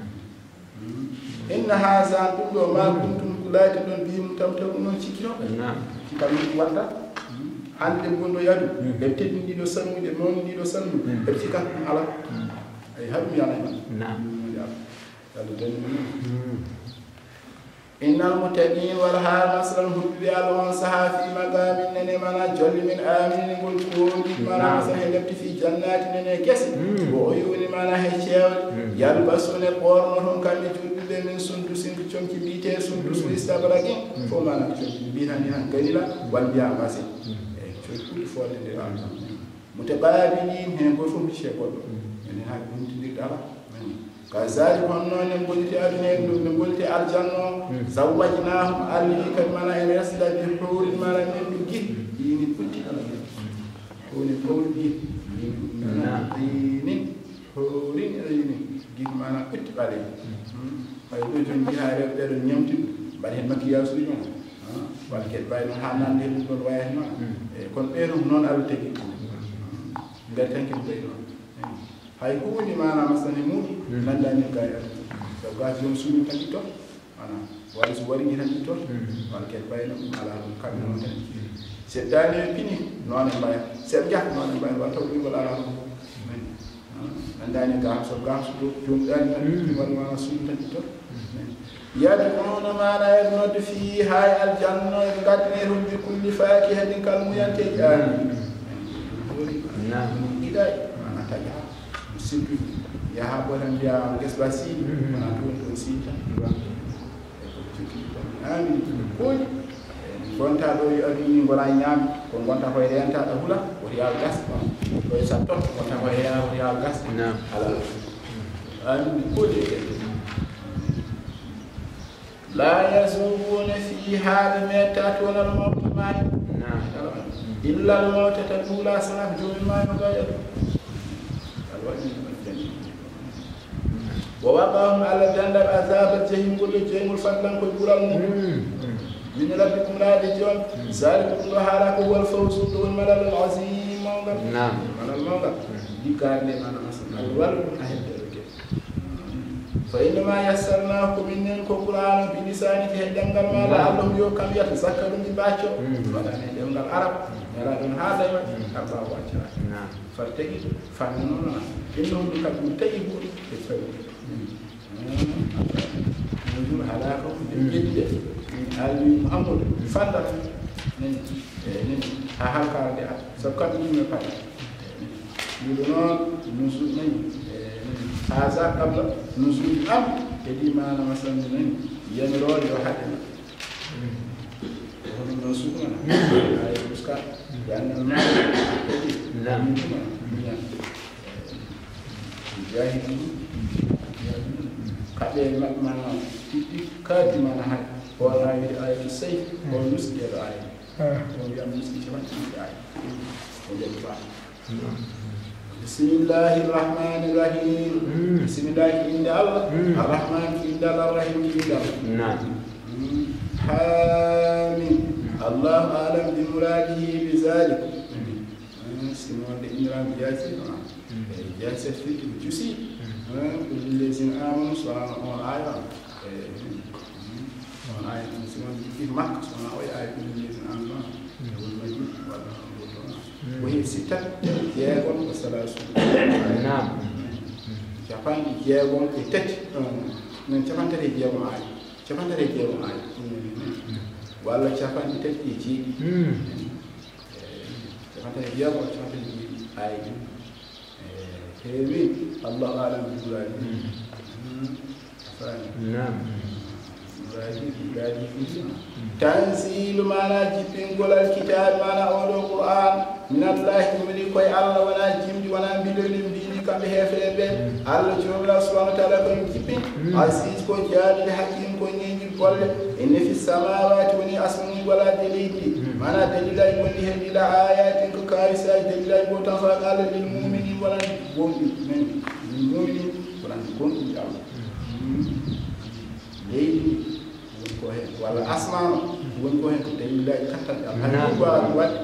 inna haza ɗum ɗo ma kuntum ko laati ɗon mbimum taw noon cikkinoɓe cikam ɗum watta hande gonɗo yadu ɓe teddinɗiɗo salmude mawniɗiɗo salmude ɓe cikkat ɗum ala ay haɗum yanayma yalla dañi innal muttaqin wal ha masran hubbi alwan sahafi magamin nene mana jolli min aminin gol kondi mana sa helati fi jannati nene kesi o yuni mana he cewde yalbasune qorno hon kambe julbe min sundusin chonki bite sundus istabragin fo mana chonki bitani han ganila wal biya basi e chonki fo de mutababilin hen go fo bi shekol ene ha bunti dala kazali honno ne golti aduna en dum ne golti aljanno zawwajnahum alli kadmana en rasida bi hurul mala min gi dini putti ala honi pawdi dini hurin ayni gi mana putti bale ay do jonji ha rewde do nyamti bal hen makiyas du non wal ket bayno hanande dum don wayno e kon beerum non ala tegi ngal tanke bayno hay huunde mana masane muɗi nandani gaya so gas jom suumi tan ɗitto ana walla so waɗi tan ɗitto walla ken bayno ala ɗum kamɓe noon tan seddani e pini noon e mbaya seeɗa jahta noon e mbaya walla taw ɗum ala ɗum nandani gam so jom ɗani tan walla mana suumi tan ɗitto yad'una mana yadnode fi hay aljanno e gaddine rum bi kulli fakihatin kalmuyanteji ani ɗiɗay mana taƴa simpi yaha botan mbiya gesba siidi wona toon ɗon siita ami koƴi gonta ɗo yo aduni gona ñaami ko gonta koye rentaɗo hula woti yaw gas koye sa tot gonta koye woti yaw gas ala ami koƴi la yasubuna fiha ɓe metta toon almawta maayi illa almawta tan ɗula sanam jomum maayo gayatu ووقعهم على الجنة عذاب الجحيم كل جحيم فضلا كبرى من ربكم لا رجال ذلك الله هو الفوز والملل العظيم نعم على الموضع دي كان لي انا مثلا الولد اهل فإنما يسرناه من القرآن بلسانه هدنغال ما لعلهم يوكم يتذكرون بباچو ولا هدنغال عرب يرى دون هذا أربعة وعشرة فارتقي فانونا إنهم كانوا تيبون بالفعل نزول هلاكهم بالجد علي محمد فضل هاكار دي سبكات من فاي يدونون نزول هذا قبل نزول أم يدي ما أنا مثلا من ينرول يوحدنا وهم نزول أنا هاي بسكا يعني المال لا جاهدين كابي ما كادي ما نهاي ولا أي سيف ولا نسكي أي ولا نسكي شو ما تيجي أي ولا يبغى bismillahir rahmanir rahim bismillah inde Allah arrahman inde Allah arrahim inde Allah hamim Allah alam bi muradihi bi zalik sinon de indram jasi jasi fi jusi كل الذين آمنوا سواء آية آية مسلمون في مكة سواء آية كل الذين آمنوا والمجيد وهي ستة ياغون وثلاثون نعم جابان ياغون تت من جابان تري ياغون آية جابان تري ياغون آية ولا جابان تت يجي جابان تري ياغون جابان تري آية هذه الله أعلم بذلك. نعم. تنزيل ما نجيب قول الكتاب ما نقول القرآن من الله ملك الله ولا جيم ولا بدون دين كله فلبه الله جل سبحانه وتعالى كنجيب عزيز كجاد الحكيم كنجيب قول إن في السماوات والأرض ولا دليل ما دليل يقول هذه الآيات كارثة دليل يقول تفعل للمؤمنين ولا المؤمنين ولا يكون الله ليل ولا أسمع ونقول دليل كتر الله ولا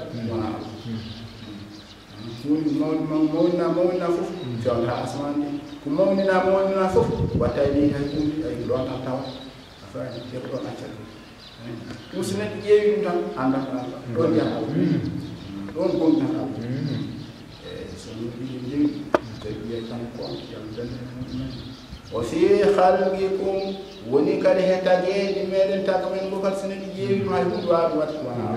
مونا فوف جونها أسمان مونا فوف وتايلي هكذا يلون تاو أفعل يقرأ أشر مسلم يجيب نام عندك دون يهاو دون كون تاو وفي خلقكم ونكره تجيد ميرن تكمن بكر سنة جيد ما يكون بعد وقت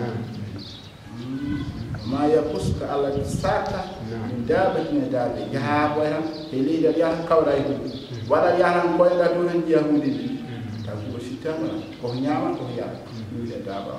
ما يقصك على الساعة من دابة من دابة جهاب ويرم هليد اليارم كولا يكون ولا يارم كولا دون يهودي تقول شتاما كهنياما كهيا يوجد دابة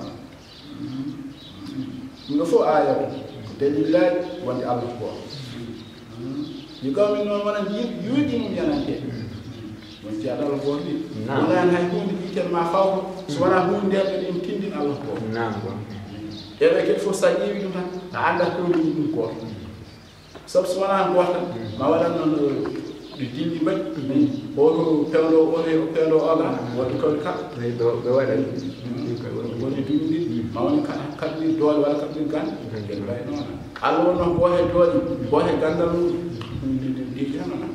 نفو آية دليل وانت الله يقول إنه من يوجد من ينادي وانت على الله ولا نهيكون بيتر ما فوق سواء هون ده من تندين الله نعم إذا كيف فستجيب لنا عندك كل من كور سب سواء نقول ما ولا الدين يبد بورو بيلو أغا وتكون كات بوالد ما هو كاتني دول ولا كاتني كان الله نقول بوه كاندلو ديجانا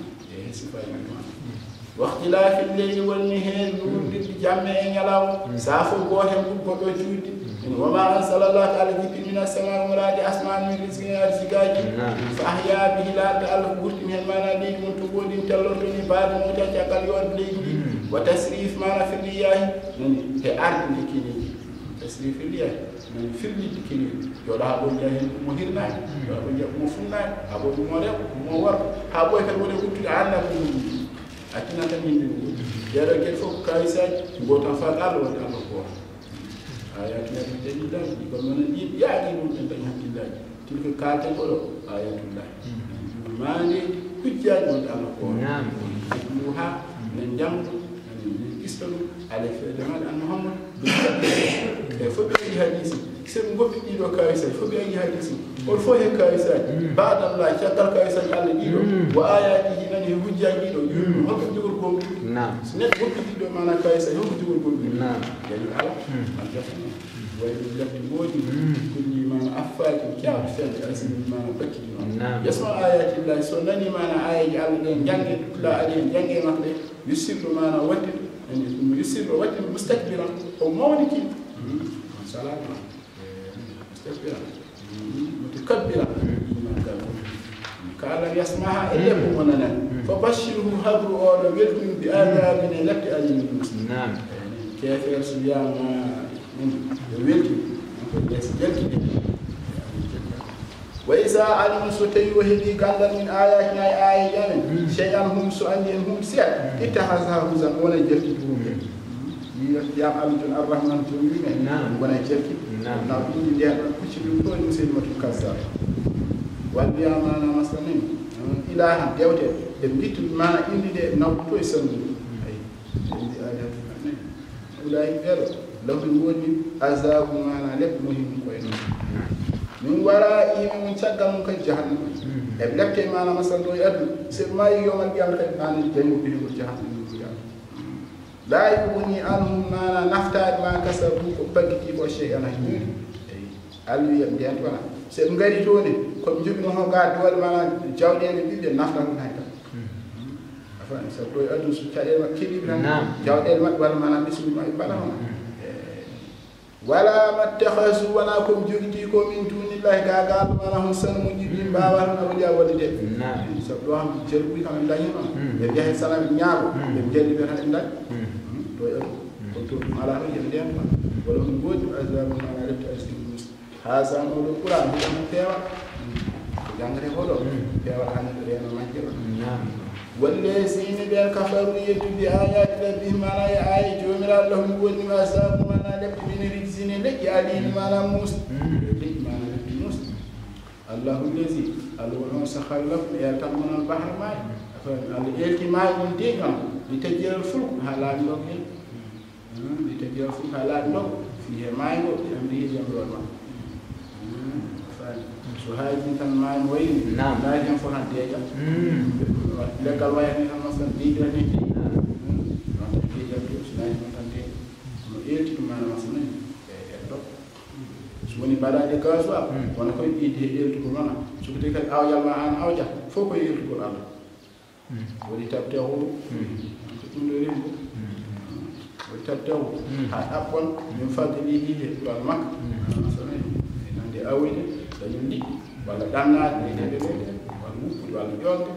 واختلاف الليل والنهار نور جامع يلاو سافو بوهم بودو جودي وما أنزل الله تعالى من السماء مراد أسمان من رزقنا رزقاج فأحيا به لا تعلق قلت من المناديل من تقول تلوتني بعد موتا تقل يوم ليجي وتسريف ما في الرياح من تأرض لكني تسريف الرياح من فيلم لكني يلا أبو جاهل مهيرنا يلا أبو جاهل مفهومنا أبو مريم مور أبو يكلمون قلت عنا أتنا تمين يلا كيف كايسات بوتا فقال ولا أبو آياتنا بالدليل يقول من الجيب يعلمون أن بينهم الله تلك كاتبه آيات الله ما لي حجاج من الله نعم يقولها من جنب من كسر على فدمان أن محمد فبأي حديث كسر مقبل إلى كايسة فبأي حديث والفوه كايسة بعد الله شكر كايسة على دينه وآياته نني حجاج دينه هم تقول قوم نعم سنت مقبل إلى معنا كايسة هم تقول قوم نعم يعني على ويجب موجود كل ما أفات كيف فعل أسم ما بكي يسمع آيات الله سنني ما أنا آية على جنگ لا عليه جنگ مخلي يسر ما أنا وتر يعني يسر وتر مستكبرا أو مولك سلام مستكبرا متكبرا قال يسمعها إلا بمننا فبشره هبر أول ويلكم بآذاب من لك أجل المسلم نعم كيف يرسل يا ما وإذا علم ستي وهدي قال من آياتنا آيات شيئا هم سؤالين هم سير اتخذها هزا ولا جلدهم يا عبد الرحمن تقولين نعم ولا جلد نعم نقول لي أنا كشف كل مسلم كذاب والبيع ما أنا مثلاً إله ديوته بيت ما إندي نقطة يسمى أي آيات أولئك لو الموجب عذاب ما لك مهم كويس من ورائهم من شجع من كجهنم e lebte mana masal do adu se may yomal yalla kay nan jangu bi ko jahat ni yalla la yubni anhum mana naftad ma kasabu ko bagiti ko shay ana ni alwi yam den wala se ngari toni ko jogi no ga do mana jawdele bibbe nafta ko hayta afan sa do adu su taade ma kidi bi jawdele mak wala mana bismi ma bala wala mattakhasu wala kum jogiti ko min dunillahi gaga mana hon san mo jibi bawa na wadi wadi de so do am jerbi kam dañi non be jahe salam ñaabo be jelli be tan dal do ko to ala yem dem wala ko godi azam na rek asim hasan do qur'an bi am tewa jangare ko do tewa tan do no majjiro والذين كفروا يتبع آيات ربهم على آية جميلة لهم ولي ما سابوا ما نالب من رجزين لك عليهم ما نموس الله الذي الله سخر لكم يلتقون البحر معي الإلك معي من دينهم لتجير الفلك هلا نوكي لتجير الفلك هلا نوك فيه معي بأمره جمر الماء سهاجي كان معي وين لا ينفع ديجا lekal wayani tan masan digrani non tan digrani sunay non tan te no elti dum mana masan e do so woni badaade kaso wona koy biide elti ko non so ko te kay aw yalla an awja fo ko elti ko Allah woni tabte ho ko dum do rembo woni tabte ho ha appon min fadli diide to al mak masan e nande awide dañu ndi wala dannaade ne de wala wupp wala jonde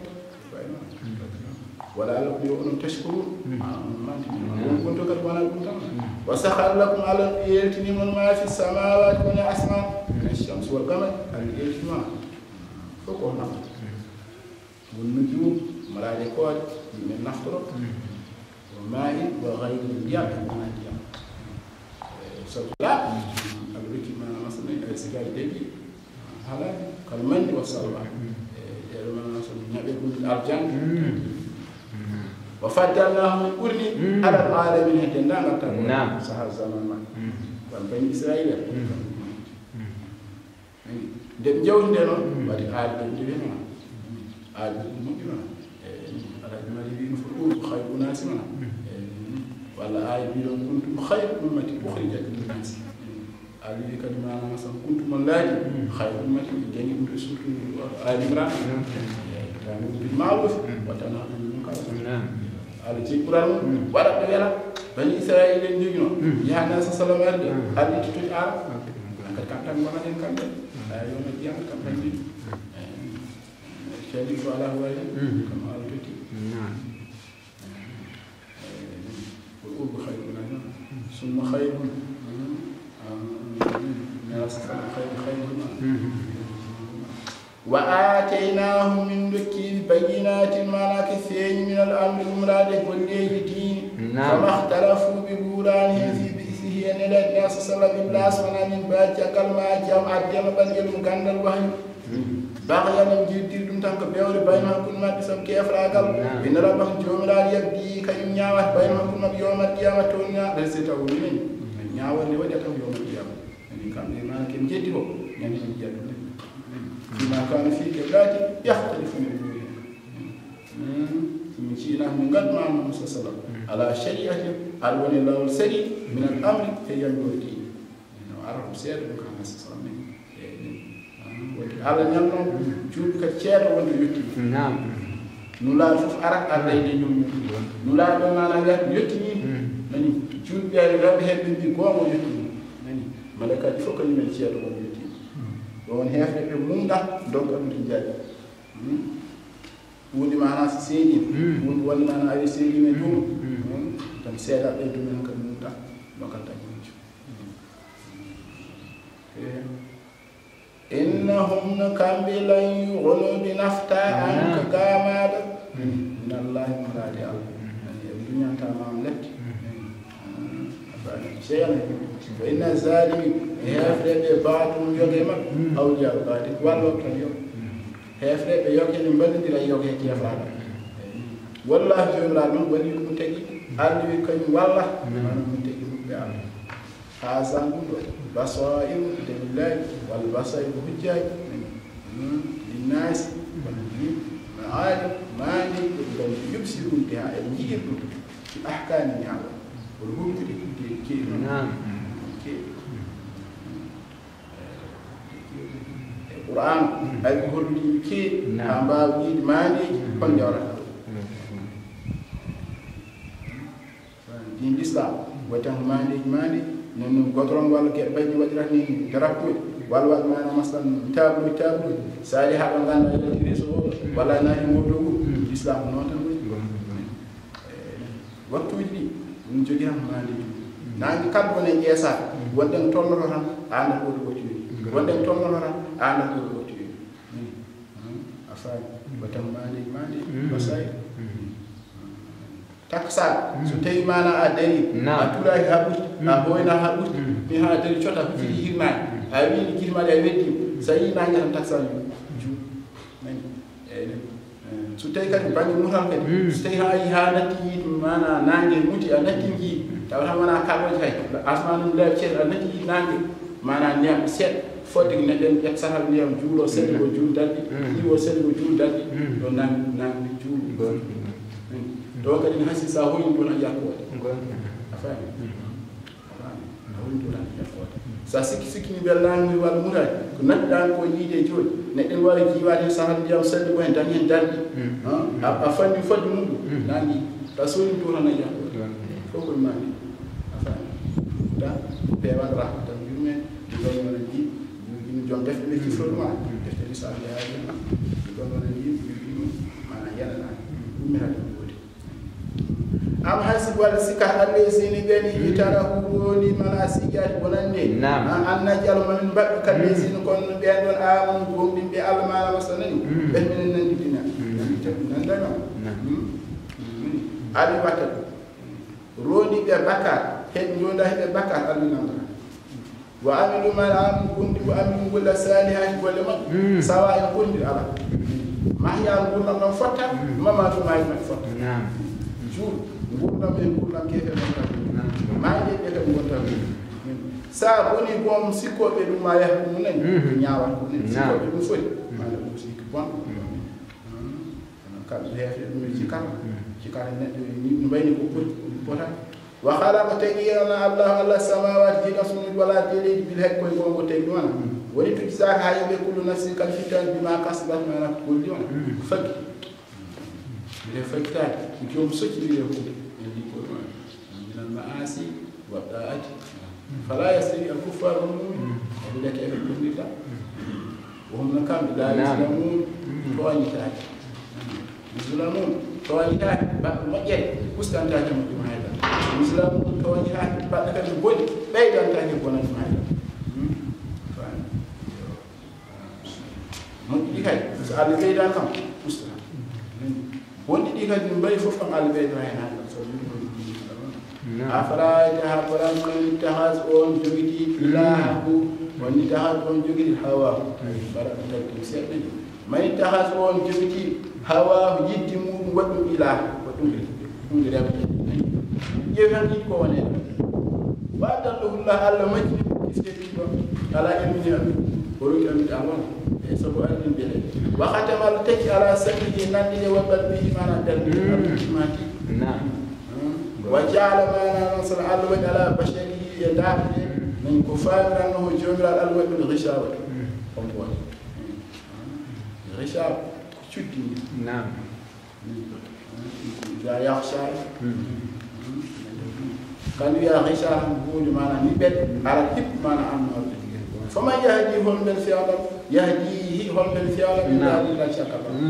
ولا لكم تشكرون كنتم كربنا كنتم وسخر لكم على الإيلتين من ما في السماوات ومن الأسماء الشمس والقمر الإيلتين فوقنا والنجوم ملائكات من نفطر وماء وغير الديار من الديار لا الركب ما مثلا السجاد دبي هلا كالمن والصلوات يرمى مثلا نبي الأرجان وفضلناهم من قرن على العالمين جنان تقول صح الزمان ما بني إسرائيل dem jawde non wadi aade de non aade mo dina ala mari bi fu ko khayru nasima wala ay bi don kuntum khayru ummati ukhrijat lin nas ali kadima na sam kuntum ladi khayru ummati jani ko surtu ali imran kanu bil ma'ruf wa tanahum anil munkar ala ci quran wala de wala bani israil en jogi non ya na sallallahu alaihi wasallam ali tuti ar kan kan mana den kan ayo na diam kan kan ni shadi ko ala huwa kama al tuti ko ko khayruna summa khayrun nas khayruna وآتيناهم من ذكر بينات ما كثير من الأمر المراد والليل دين فما اختلفوا ببورانه في بئسه أن الناس صلى بالله سبحانه من بعد كلمة جمع الدم بل يلمكن الوحي بغيا نجد دم تنك بيور بينما كل ما تسم كيف راقل إن ربهم جمرا يبدي كيم نعوة بينما كل ما بيوم القيامة تونيا رسيته ومن نعوة لوجهته يوم القيامة يعني كان لما كم جديه يعني جديه فيما كان فيه كذلك يختلف من من شيء من قد مع موسى صلى الله على شريعة أروني الله السري من الأمر هي الوكي إنه عرب سير وكان صلى الله على نعم جود كثير وانت يكي نعم نلا شوف أرك على يدين نلا بما نعرف يكي نني جود بيا رب هذي بيقوم يكي نني ملكات فوق من شيء وانت يكي وان هيفرق بموندا دوك أمر جاد ودي معنا سيدين ودي معنا أي سيدين يدوم تم سيدا يدوم من كموندا لوكال تانيش إنهم كامل يغلو بنفتا عنك كاماد من الله مراد الله يعني الدنيا تمام لك شيئا فإن الظالم هيفرق بعضهم يوم أو جاء بعد والله كان يوم هيفرق يوم بلد لا يوم كيف هذا والله جملة من ولي متجي علي كان والله من متجي بعد هذا نقول بصائر لله والبصائر حجاج للناس عالم مالك يبصرون بها يجيب في أحكام النعم والهم كي نعم القرآن يقول كي نعم باوي مالك كن جورا دين الإسلام وتم مالك نحن قدرون ولا كبير وجراني دركوي wala mana masalan tablu sali ha ban ganda ile so wala na modu islam non tan waktu ji mun jogi ham mande na ngi kaddo ne jesa wonden tollo tan anda ko do ci wonden tollo tan anda ko do ci afa batam mande basay taksa so tay mana adari atula habu a hoyna habu mi ha adari chota fi hirna awi kilma da weddi sai na ngam taksan ju su tay kan bangi mutal kan su tay ha nati mana nange muti anati gi taw ha mana kalmo tay asmanu la cer anati nange mana nyam set fodde ne den et sahal nyam juulo set ko juul daldi iwo set ko juul daldi do nan juul do kadi hasi sa hoyin do na yakko afa na hoyin do na yakko sa sikki ni bellangi wal muray ko naddan ko yide jodi ne den wala jiwade sahal diam sedde ko en tan en daldi a fanni fodde mum nangi tasoni do na yakko ko mani afa da be wal rahmatan yume do wala ji ñu jom def be ci fondement def te risal ya do wala ji mana yalla na mi ha am hasib wala sika allazina bani itarahu manasikat bonande an najal man bak kallazina kon be don amon gomdi be alma masanani be men nan dina nan dano ali wata roni be bakar hen jonda be bakar alminandra wa amilu mal am kundi wa amilu wala salihan wala ma sawa en kundi ala mahya ngurna non fotta mama to may fotta jour ngurna men ngurna kefe non maaje be ko wonta sa boni bom sikko be dum ma yah dum nan nyaawan ko ni sikko be dum foi mala dum sikko bon ka hefe dum ci kan ne ni bayni ko pota wa khalaqa tayyana allah samawati kasunu wala tili bil hak koy gongo tay dum woni tu sa ha yebe kullu nafsin kal fitan bima kasabat ma nak ko dion fak le fakta ko soki le ko من المعاصي والطاعات فلا يستوي الكفار والمؤمنون وذلك يكون لله وهم نكام لا يسلمون توانيتات يسلمون توانيتات بعد ما جاء كستان تاجم في هذا يسلمون توانيتات بعد كذا بقول بيدان تاجم في هذا ممكن هاي سأل بيدان كم كستان وندي كذا نبي فوق على بيدان هذا أفراد هبران من تهاز أون جوجي إلهه ومن تهاز أون جوجي هوا برا تكتير من تهاز أون جوجي هوا يدمو ودم إله ودم إله يفهم يكونه بعد الله على مجد يستكبر على إمني ورود أمين أمان سبوا أمين بله وختم التك على سبيل نادي وقلبه ما ندري ماتي نعم وجعل ما نصر الوجه على بشره يدعي من كفار أنه جمل الوجه بالغشاوة غشاوة شدي نعم لا يخشى قالوا يا غشاوة نقول معنا نبت على كيف معنا عمل فما يهديهم بالفعل يهديه هم بالفعل من لا شك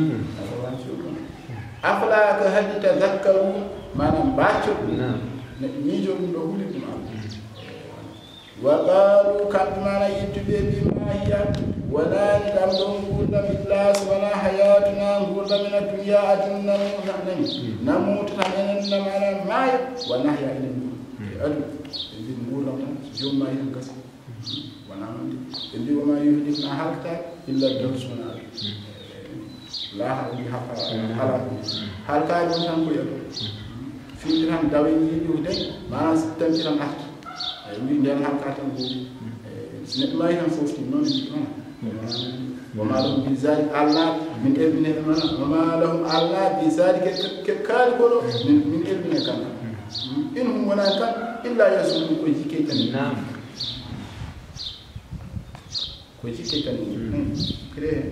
أفلا كهل تذكروا manam bacco mijo dum do hulidi ma wa qalu kad mana yitube bi ma hiya wala dam dum gurda billah wala hayatuna gurda min ad-dunya ajunna nahnan namut tanen na mana may wa nahya ilin adu bi gurda jomma yin gas wana indi wa ma yuhdina halta illa dawsuna la hawli haqa halka dum tan ko yado fi ram dawe ni yu de ma tam ci ram ak ni ndel ham ka tan ko ne may ham fofti non وما لهم بذلك الله من علم وما لهم الله بذلك كال كله من علم كان إنهم ولا كان إلا يزعمون كوجيكي نعم كوجيكي كان كده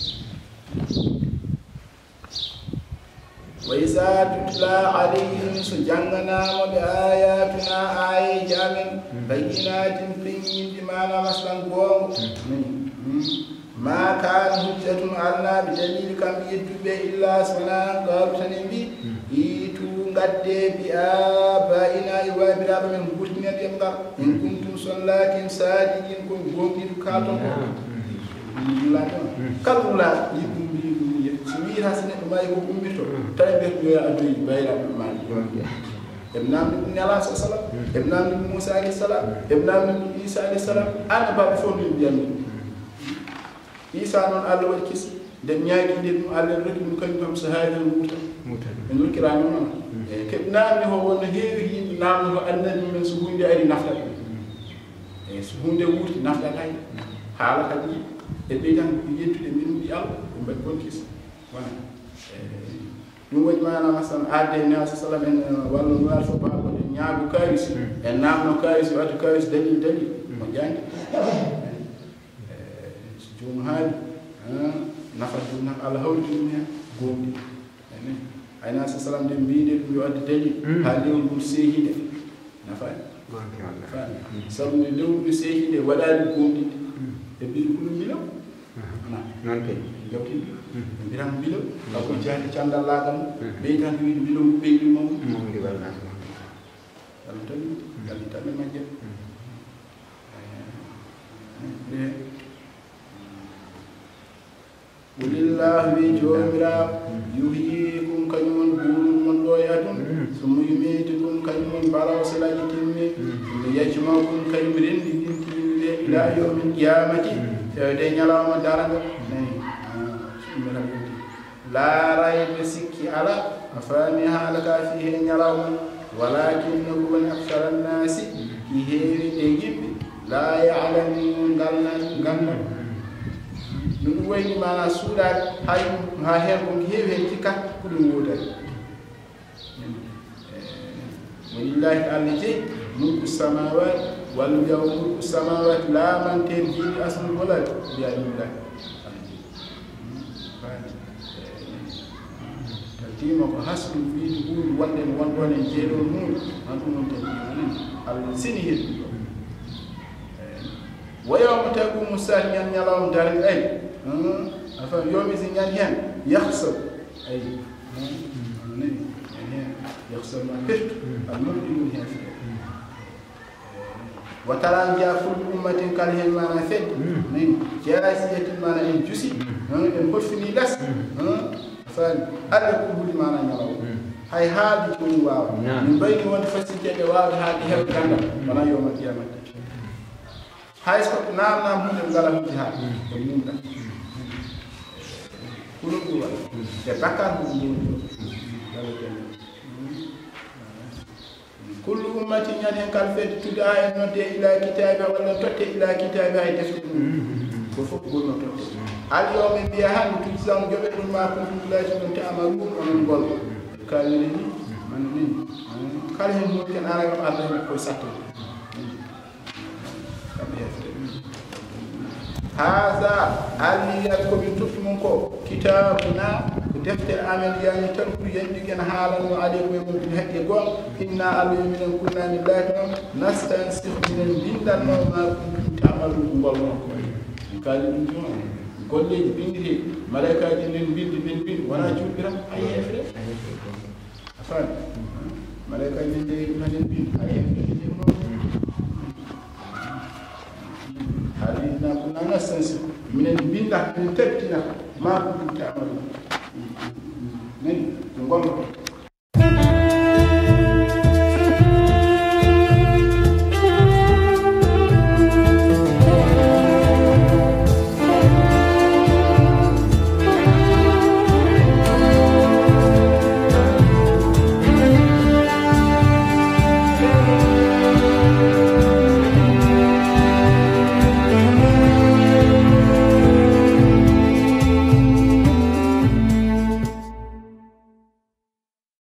وإذا تتلى عليهم سجننا وبآياتنا آية جامن بينات فين بمعنى مثلا قوم ما كان حجة على بدليل كم يتبع إلا سنا قالوا تنبي إيتو قد بآبائنا وبراب من بوتنا يمدر إن كنتم صلاكين صادقين كن قومي كاتم كالولا يكون سوير حسنة ما يكون بيتو تربية يا أدري بايرا مال ابن ابن الله صلى الله عليه وسلم ابن ابن موسى عليه السلام ابن ابن عيسى عليه السلام أنا باب فون بيامي عيسى نون الله والكيس dem nyaagi dem Allah rek mu kany tam sahaya muta en kirani non ke naamni ho won heewi yimbe naamni ho annabi men so hunde ari nafta e so hunde wuti nafta kay haala kadi e be tan yettude min bi Allah ko mbad kon kis wala dum wadi maana masan adde ne sallallahu alaihi wasallam wallo wal fo ba ko nyaagu karis en naamno karis watu karis dali mo jangi jum haali nafatu nak Allah hawti dum gomdi ayna sallam de biide dum yo adde dali haali on bul sehide nafa sabu de dum sehide wadani gomdi e bi kulum bilo non kay jawti biram bilo ko jaati candal lagam be tan wi bilo be mom ngi walna tan ma jep ولله بجومرا يحييكم كنون بورون من دوياتون ثم يميتكم كنون براو سلاجتين ليجمعكم كنمرين إلى يوم القيامة فيدين يلوم دارنا لا ريب سكي على أفانيها لك فيه يلوم ولكنه من أكثر الناس كهير تجيب لا يعلمون غنى dum wayni mana suudaade hay ha hen ko heewi hen tikkat ko dum wodani walillahi alladhi mulku samawati wal mulku samawati la man tenji asmul walad bi alillahi timo ko hasbu wiidi huudi wonde wondone jeeɗo mum an ɗum non tan Allah sini heddi ويوم تقوم الساعة ينالهم دار الأي أفهم يوم إذن ينهن يخسر أي يخسر ما كرت المبدل هنا وترى جاء كل أمة كالهن ما نفد من جاسية ما نجسي من بفني لس أفهم أدرك كل ما نيالهم هاي هذه كل واو من بين ونفسي جدوار هذه هي كذا ولا يوم القيامة هاي سكوت نام هون الجلام جهاد بمندا كل دوا يتكلم بمندا كل أمة ينهي كالفت تدعى النت إلى كتابه ولا تت إلى كتابه تفسد بفوق كل نت اليوم بيهان تجزم جبل ما كنتم لا تعملون ومن قول كالين من كالين ممكن أنا أقول كل سطر هذا اللي يذكر تفهمكم كتابنا دفتر عمل يعني تنكر يندجن حالا وعليكم يوم الهدي قوم إنا عليهم من كنا من الله نستنسخ من الدين ما كنتم تعملون والله قال لهم قل لي بنتي ملائكة بنت وانا اشوف كلام اي افرق افهم ملائكة بنت اي افرق هذه كنا نستنسخ من البنت من تبتنا ما كنتم تعملون من نقول